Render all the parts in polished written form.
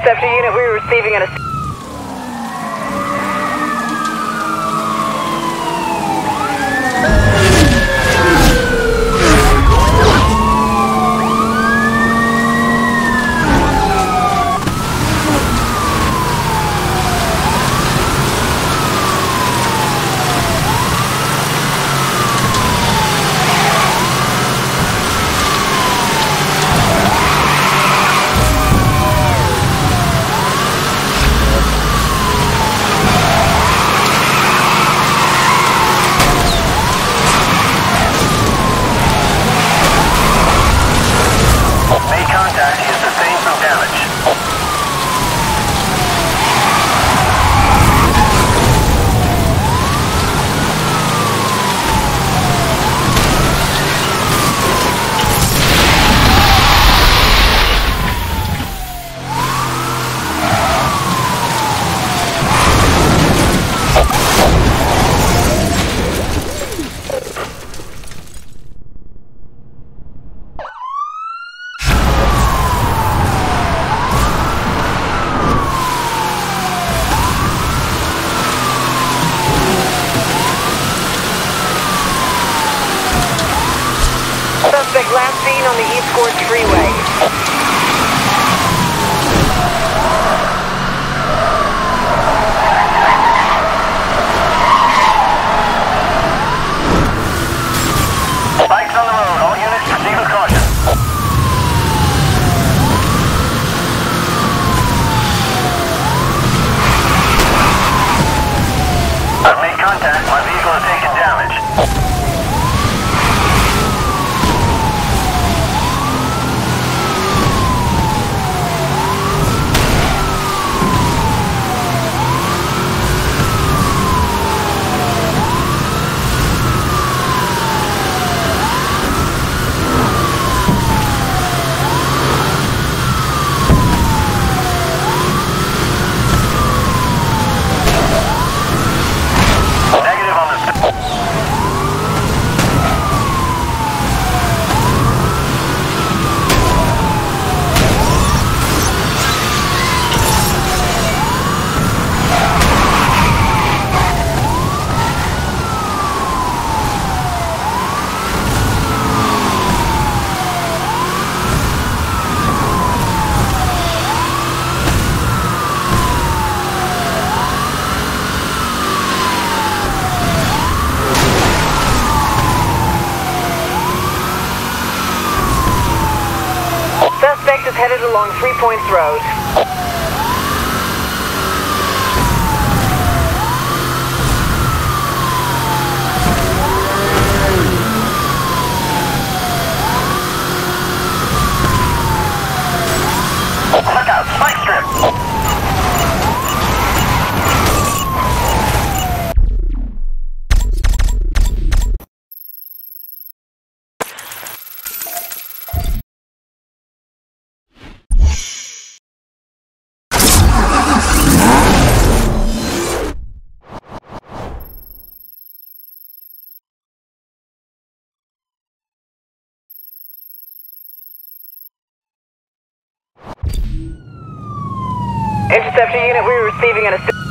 Interceptor unit, we're receiving an... Suspect last seen on the East Gorge Freeway. Suspect is headed along 3 Points Road. Look out, spike strip! Interceptor unit, we're receiving an assist.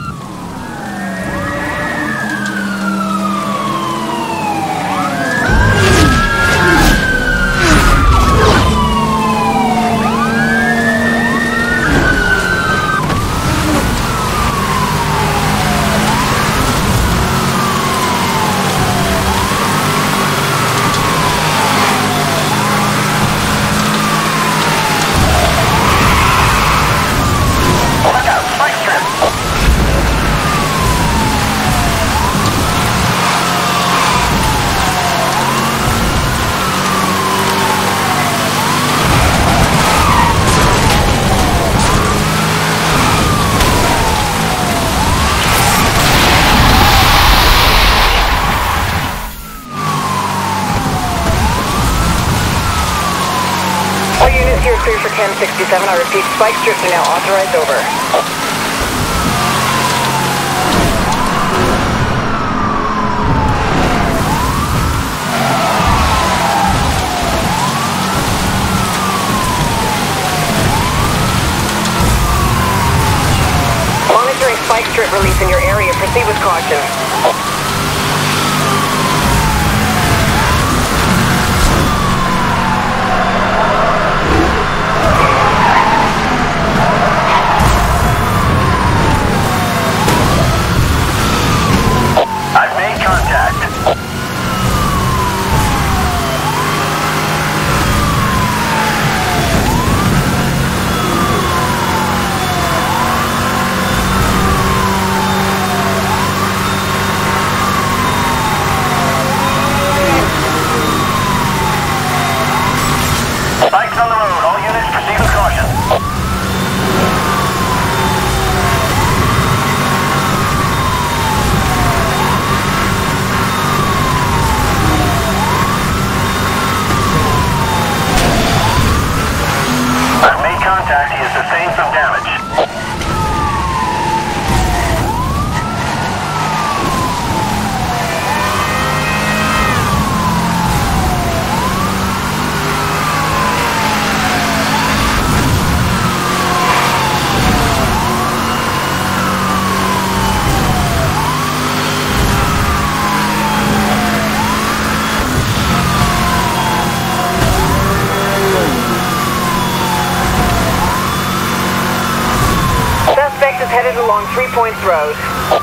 Here clear for 1067. I repeat, spike strips are now authorized. Over. caution. I've made contact. Spikes on the road. All units proceed with caution. I've made contact. He has sustained some damage. Suspect is headed along 3 Points Road.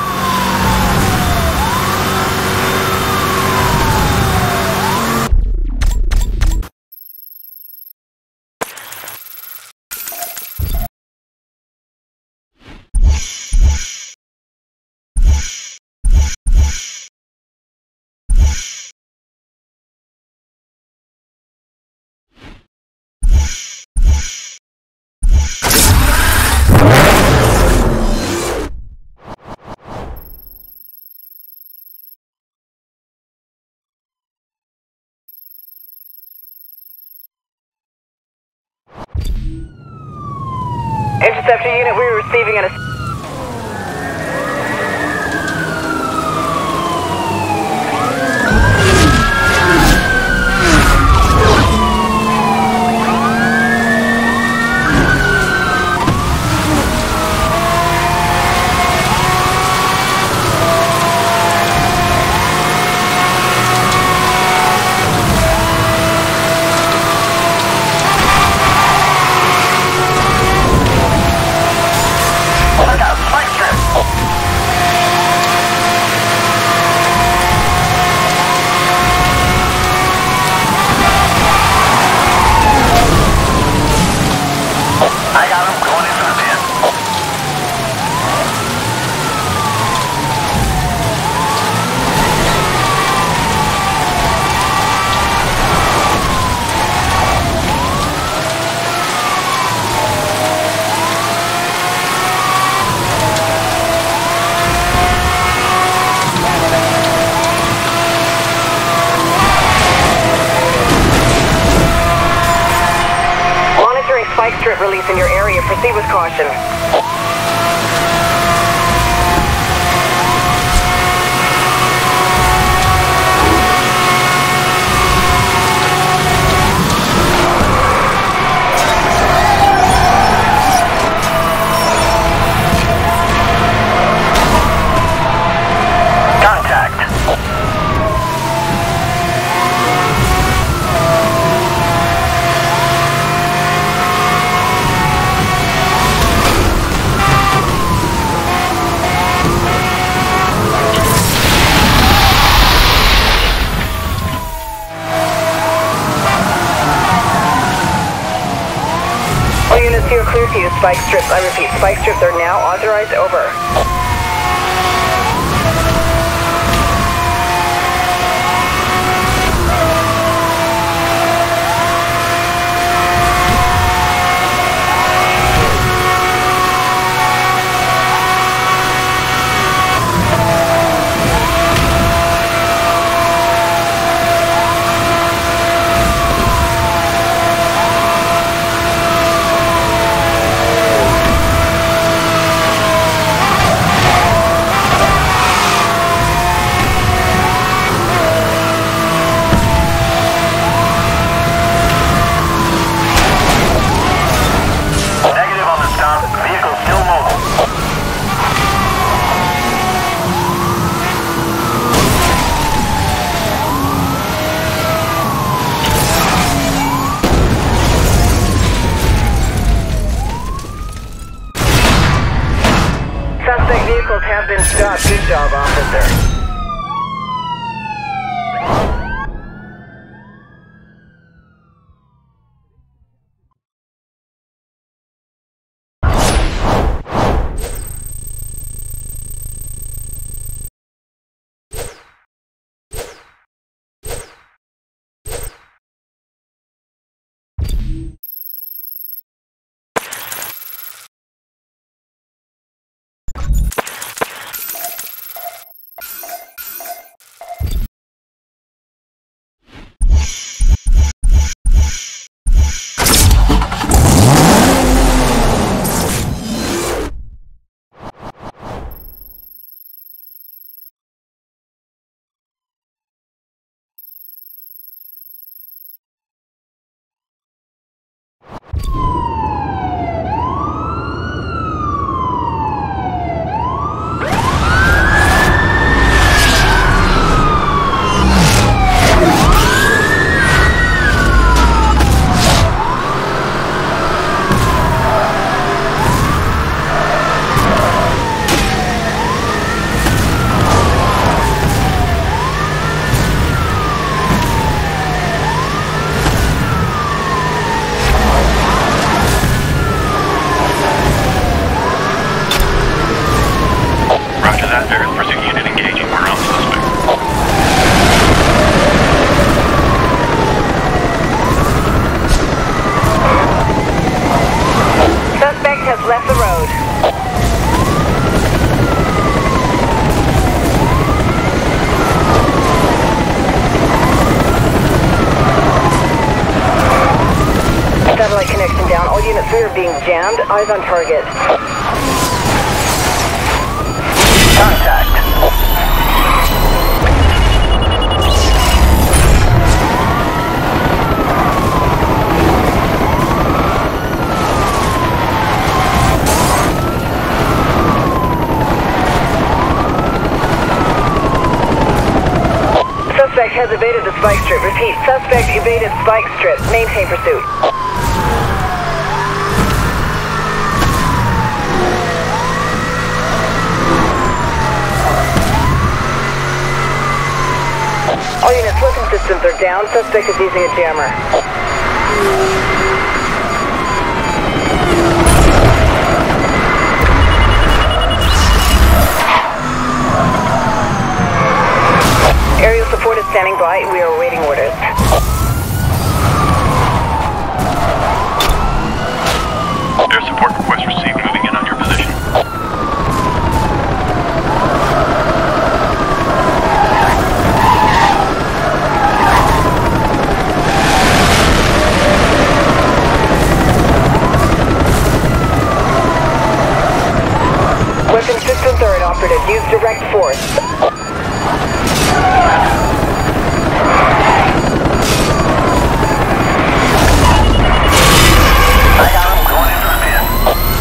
Interceptor unit, we are receiving an... Look out! Spike strip! I got him going into the bin. Monitoring spike strip release in your area. Proceed with caution. Contact. All units, you are clear to use spike strips. I repeat, spike strips are now authorized. Over. jammed. Eyes on target. Contact. Suspect has evaded the spike strip. Repeat, suspect evaded spike strip. Maintain pursuit. All units, weapon systems are down. Suspect is using a jammer. Aerial support is standing by. We are awaiting orders. Air support request received. Moving in on your position. Weapon systems are inoperative. Use direct force. I got him going into the pin.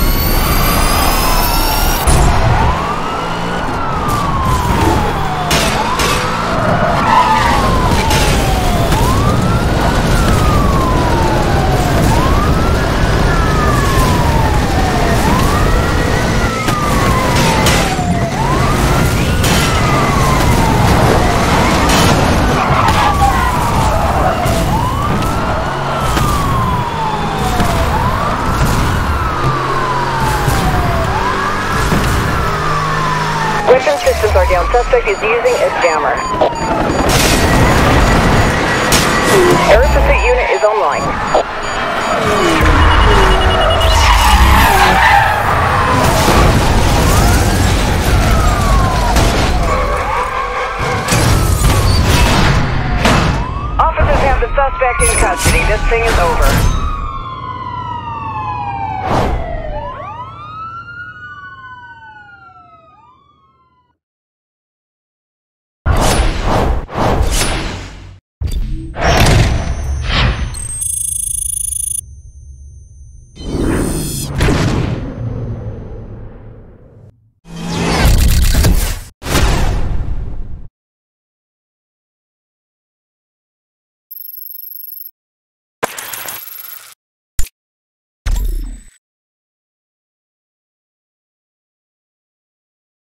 Weapon systems are down. Suspect is using a jammer. Air pursuit unit is online. Officers have the suspect in custody. This thing is over.